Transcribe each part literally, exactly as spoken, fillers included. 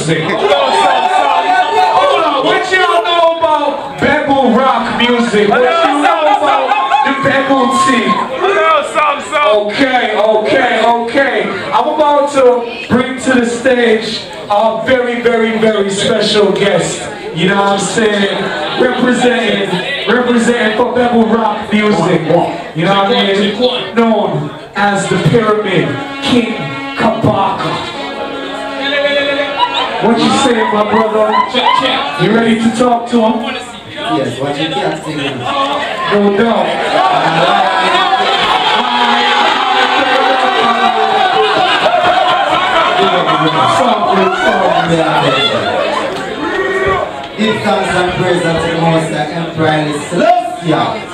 music. Hold on, what y'all know about Bebble rock music? What you know about the Bebble team? Okay, okay, okay. I'm about to bring to the stage a very, very, very special guest. You know what I'm saying? Representing, representing for Bebble rock music. You know what I mean? Known as the Pyramid King Kabaka. What you say, my brother? You ready to talk to him? Yes, what you can't sing. No doubt. Give thanks and praise unto the Most High Emperor Haile Selassie.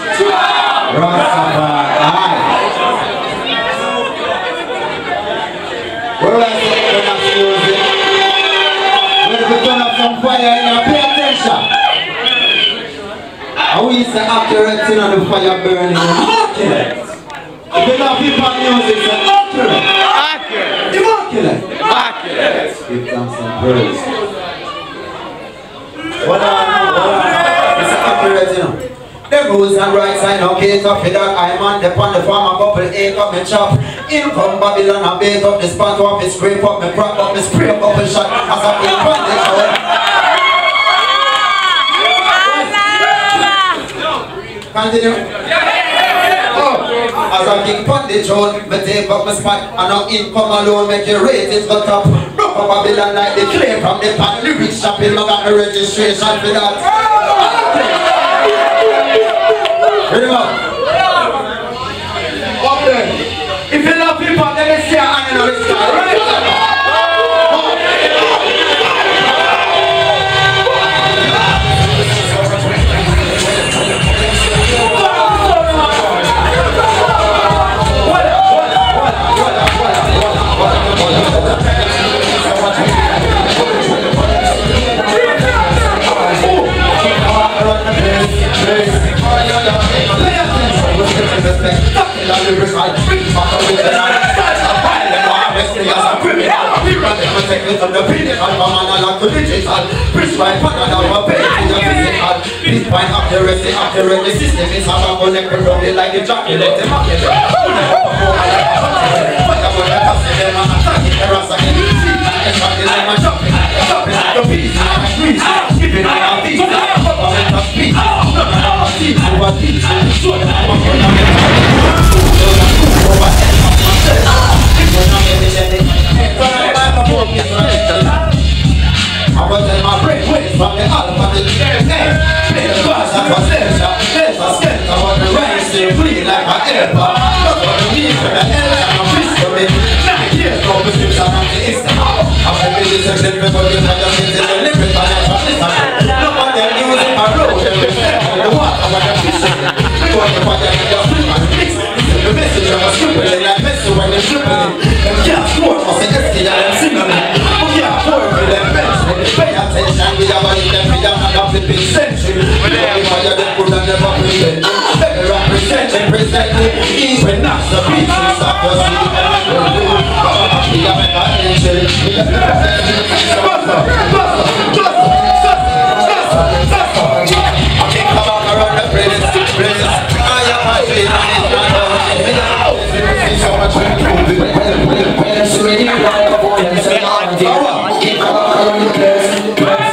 Rastafari. Where I say turn up music? Where we turn up some fire and you pay attention? And we say accurate in the fire burning. Accurate. If you love hip-hop music, say accurate. Accurate. Immaculate. Accurate. Give thanks and praise. What on, what on? It's accurate, you know. The rules and rights I know cater for that. I'm on the pond, the farm, a couple acre, me chop. In come Babylon, I bait up the spot, up, me scrape up, me crop up, me spray up, up, shot. As I keep on the show. Continue. Oh, as I keep on the throne, me take up my spot, and now in come alone, make your ratings go top. Rock up Babylon like the clay from the pan, lyrics shopping, I got the registration for that. Ready up. Up there. If you love people, let me see a hand in the sky. Right? Please find accuracy, accurate system is how I'm gonna connect it like a jockey, let them up. I was in my brain waves from the alpha to the name. Play the bars that was there, there's a skeleton. I want the rain stay bleed like my airpod. Look what the means for the hell and I'm whispering. Nine years ago, prescription on the instant. I'm a busy section before you try to get to the limit, but I'm not listening. Look what they're using my road, they're reflecting the water when they're fishing. We want to put them in your flip and mix. This is the message of a stupid, like Messi when they're flipping it. Them can't score for the S T and them singing it. But yeah, for them benching. Pay attention, we have a little bit of another flipping century. We have fire that could have never presented. Better representing, presenting. Even not the pieces of the sea. We have a attention. We have a attention. Buster, buster, buster, buster, buster. I think about around the place, place. I am my face, I am my face. So much to do. When it's really like a boy and say, I'm the one. Keep around the place, place.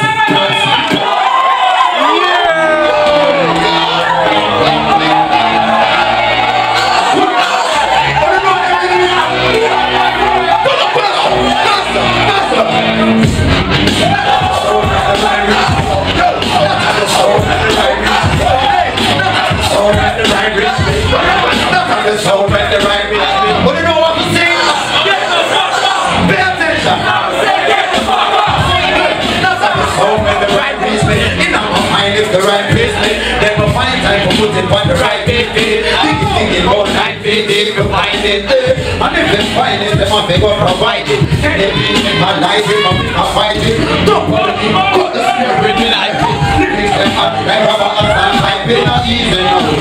The right place, then we'll find time to put it on the right page. Thinking, thinking, all night, they can find it. And if they find it, they must be going to provide it. And they be in my life, they must be find it. Don't put it in, put the spirit in life. Lyrics them up, like rubber, and type it, not easy, no, we fight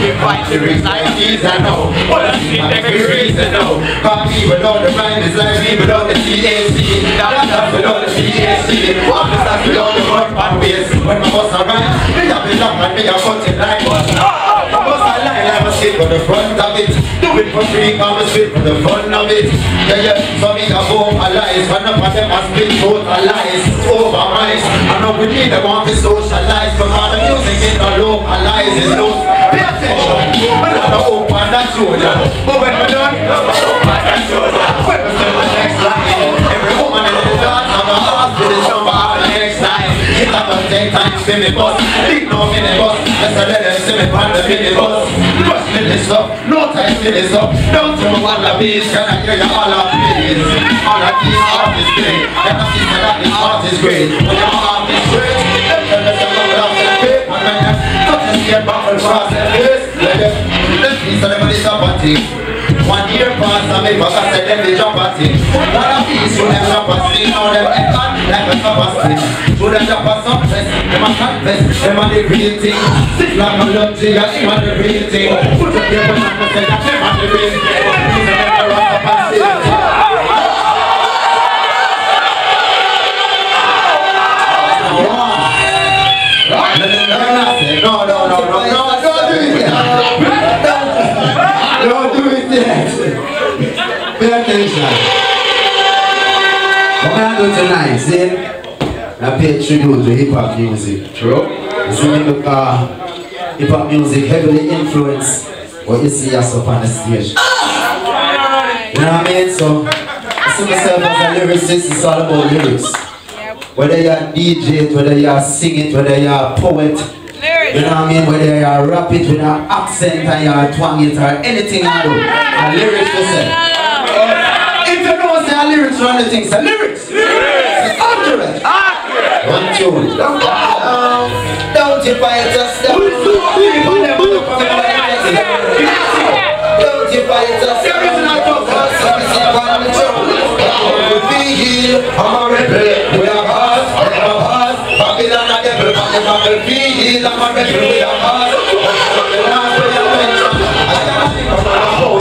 lyrics like these I know. What I see every reason no. Cause me without the rhyme is like me without the C A C. That's without the C A C. What is that without the word and waste? When my boss a rhyme, me have been up and me a cut it like what? My boss a line, I must sit for the front of it. Do it for free, I must sit for the fun of it. Yeah, yeah, so me a vocalize. One of them a spit total lies. Over mice. I know we need them want to socialize. But all the music is not localized. It's loose. Pay attention. We're not to open that shoulder. But when we're done, we're open that shoulder. When we start the next line, every woman in the dance on the house with the number on the next line. It's not gonna take time to see me bus. Big no minibus. Let's let them see me on the minibus. Rush me this up. No time to this up. Don't tell me what the beat. Can I hear you all of these? All of these art is great. Can I see that this art is great? When your art is great, let them let them look up and pay. And when you touch and see a bubble cross and face, let them let's see somebody's up at it. One year past and me forgot to let me jump at it. One of these who them jump at it. Now them head on like a top of spin. So them jump at some place. Them a confess. Them a the real thing. Sit like a luxury and them a the real thing. Put up your hand and say that them a the real thing. These are them a rock up and sit. No, no, no, no, no, don't do it yet. Don't do it yet. Pay attention. What I'm going to do tonight, see? I pay tribute to hip hop music. True. You see me because hip hop music heavily influenced what you see us up on the stage. You know what I mean? So, I see myself as a lyricist, it's all about lyrics. Whether you're D J, whether you're singing, whether you're a poet, you know what I mean? Whether you're rap it with an accent and you're twang it or anything you do, a lyrics to say. If you don't say a lyrics or anything, say lyrics. It's accurate. One tune. Don't you fight us down. Don't you fight us I'm a rebel, we are hearts, we are hearts. Babylon a devil, but the battlefield. I'm a rebel, we are hearts. The last way I mention, I can't think of my home.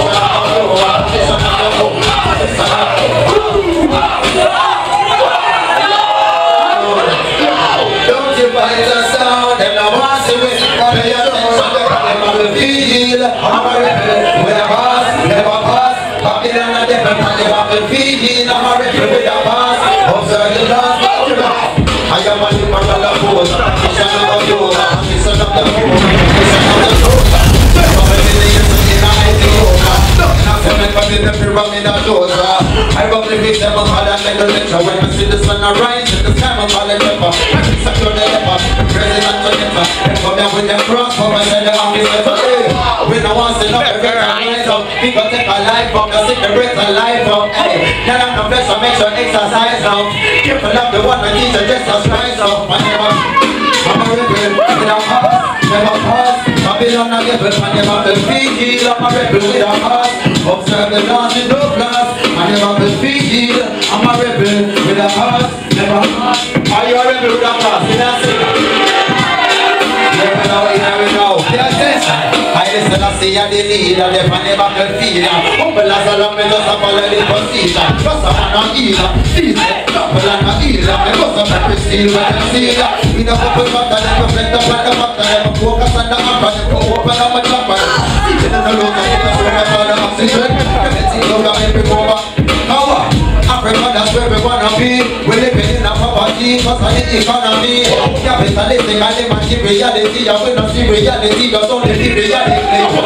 Don't you fight us down, them no want to win. Pay attention, the battlefield. I'm a rebel, we are hearts, never pass. Babylon a devil, but the battlefield. I'm a rebel with a pass. Observe the last battle. I am a new man of the force. It's another door. It's another door. It's another door. Seven millions in a Ethiopia. Nothing has happened but in the pyramid of Dotha. I rub the big them up and make a lecture. When I see the sun arise, in the sky I'm calling leper. I think such a leper. The president of leper. They come down with their cross for my send the army leper. When I want to know the great rise up, people take a life up, the cigarette a life up. Hey, now I'm the best, so make sure exercise now. Careful of the one that needs to just as rise up. I'm a rebel with a heart, never pause. Babylon a rebel, I never will be I'm a rebel with a heart. Observe the laws in no class. I never will be I'm a rebel with a heart, never pause. Are you a rebel with a class? Did I say that? Here we go, here we go. Pay attention. I listen and see the leader, they can never will feed her. Humble as a lamb, just a follow the procedure. Just a man on either. Decent, double and a healer. They must have been still when they see that. We don't open up and then reflect up on the matter. They focus on the amber, they go open up and jump on. Even in the local, they can swim up on the oxygen. Everything look at every over. Power. Africa, that's where we wanna be. We living in a poverty because of the economy. Capitalistic and the materiality. You will not see reality, you only see reality.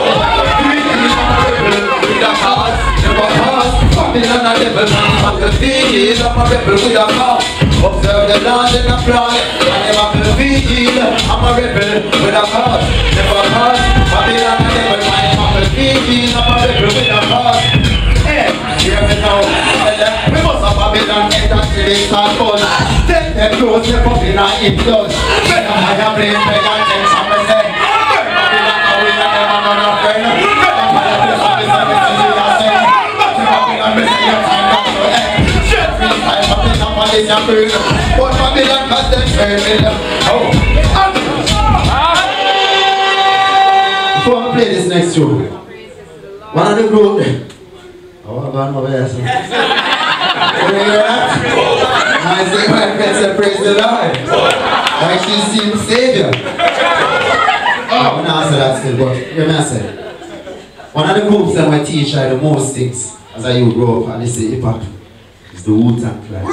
With a heart, never pass. Babylon a devil, man, the field. I'm a rebel with a heart. Observe the land and the plan. I never will feel. I'm a rebel with a heart, never pass. Babylon a devil, man, never will feel. I'm a rebel with a heart. Hey, hear me now. We must have Babylon get that silly start fun. Take them close, they pop in and it does. When I have brain, pay attention, me say. Babylon now we not ever none of friend. When I have brain, pay attention, me say. But you Babylon, me say your time got to end. Straight free time, Babylon, police and burn. But Babylon cause them fair me. Oh, before I play is true. One of the group. Oh, I'm going over here. You hear that? I say my friend said praise the Lord. Like she's seen the Savior. Oh, I'm not answer that still, but hear me I say. One of the groups that I teach I the most things as I you grow up and they say hip hop is the Wu-Tang Clan.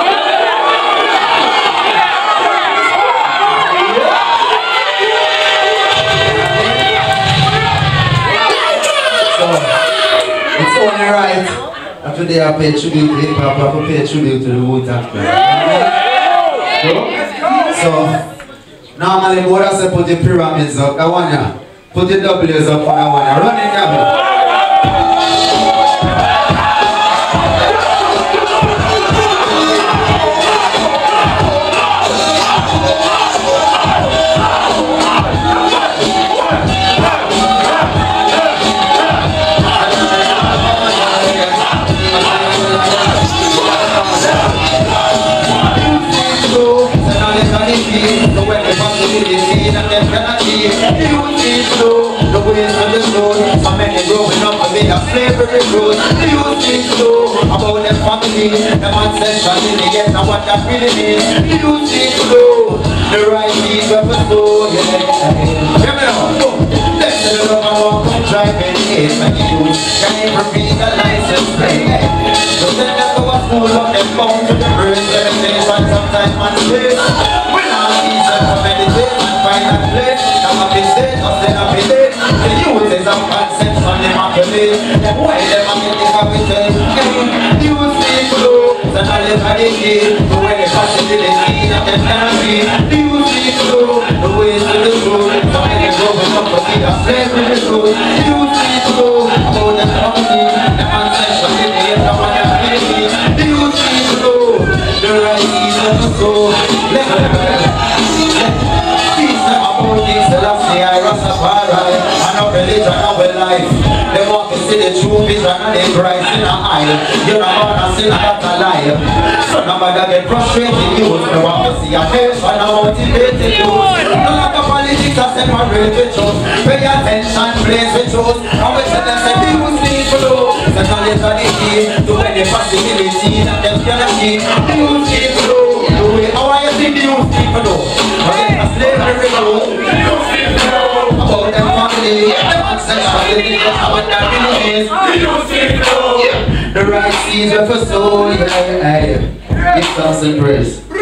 It's only right that today I pay tribute to hip hop, I pay tribute to the Wu-Tang Clan. So, normally what I say put the pyramids up, that one yeah. Put the W's up on that one yeah. Run it down. Slavery road, the youth think so about their family, the ancestors in the end and what that really means. The youth think so, the right people for so, yeah. Hear me now, let's say the love and walk and drive in the air, and the youth can even read the license plate. So send them to a school of them bound to the birds, let them say and sometimes man space. We're not easy to meditate and find that place. Now I'm in state, I'm still up in date. The youth is a concept on the market. Why them a get the capital? The youth people, the knowledge of the key, the way they possibility that them can be. The youth people, the ways to the truth, so many growing up to see the slavery the truth. The youth people, about the family, the ancestors in the end of what they're feeling. The youth people, the right season to soul. Let them teach them about this, the last day I Rastafari, and our religion, our life. They want to see the true vision and they bright in the eye. You're not gonna see that a lie. So nobody get frustrated, you they want to see a face and a motivated youth. No like a politics are separated truth. Pay attention, place with truth. And we tell them say the youth need to know the knowledge of the key to any possibility that them can achieve. The youth need to know the way how I think the youth need to know. But a slavery road about them family, them ancestors, what that really is. The right season for soul, yeah, yeah. Give thanks and praise.